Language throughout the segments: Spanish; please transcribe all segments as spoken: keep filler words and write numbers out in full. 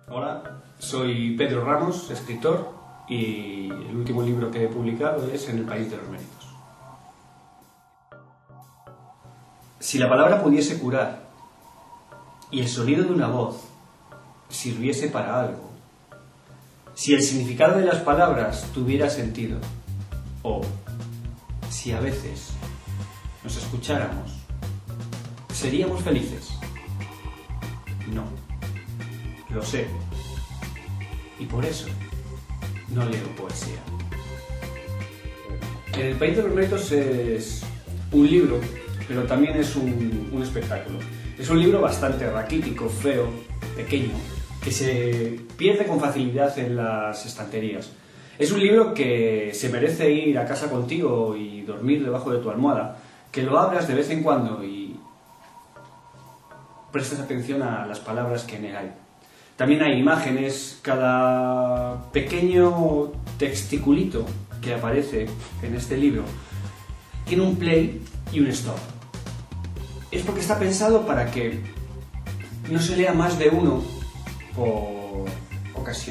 Hola, soy Pedro Ramos, escritor, y el último libro que he publicado es En el país de los méritos. Si la palabra pudiese curar y el sonido de una voz sirviese para algo, si el significado de las palabras tuviera sentido, o si a veces nos escucháramos, ¿seríamos felices? No, lo sé, y por eso no leo poesía. En el país de los méritos es un libro, pero también es un, un espectáculo. Es un libro bastante raquítico, feo, pequeño, que se pierde con facilidad en las estanterías. Es un libro que se merece ir a casa contigo y dormir debajo de tu almohada, que lo abras de vez en cuando y prestes atención a las palabras que en él hay. También hay imágenes, cada pequeño texticulito que aparece en este libro tiene un play y un stop. Es porque está pensado para que no se lea más de uno por ocasión.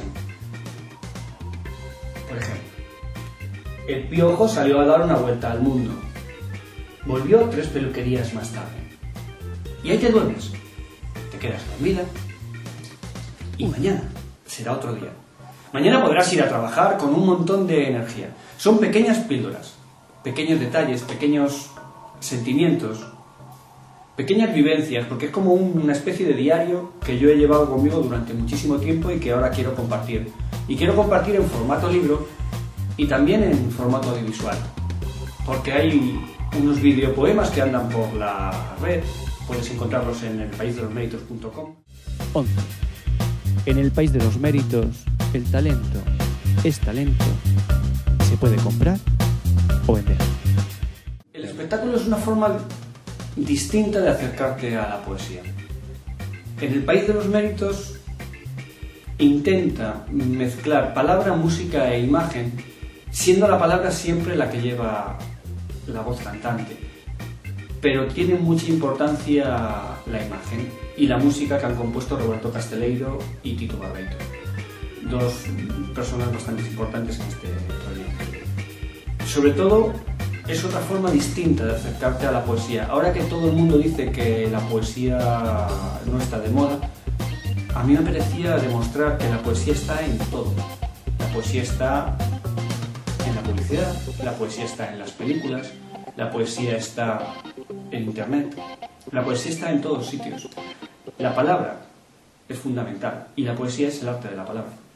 Por ejemplo, el piojo salió a dar una vuelta al mundo. Volvió tres peluquerías más tarde. Y ahí te duermes. Te quedas dormida. Y mañana será otro día. Mañana podrás ir a trabajar con un montón de energía. Son pequeñas píldoras, pequeños detalles, pequeños sentimientos, pequeñas vivencias, porque es como una especie de diario que yo he llevado conmigo durante muchísimo tiempo y que ahora quiero compartir. Y quiero compartir en formato libro y también en formato audiovisual, porque hay unos videopoemas que andan por la red, puedes encontrarlos en el país de los méritos punto com. once. En el país de los méritos, el talento es talento. Se puede comprar o vender. El espectáculo es una forma distinta de acercarte a la poesía. En el país de los méritos intenta mezclar palabra, música e imagen, siendo la palabra siempre la que lleva la voz cantante, pero tiene mucha importancia la imagen y la música que han compuesto Roberto Casteleiro y Tito Barbeito, dos personas bastante importantes en este proyecto. Sobre todo, es otra forma distinta de acercarte a la poesía. Ahora que todo el mundo dice que la poesía no está de moda, a mí me parecía demostrar que la poesía está en todo. La poesía está en la publicidad, la poesía está en las películas, la poesía está en internet, la poesía está en todos sitios. La palabra es fundamental y la poesía es el arte de la palabra.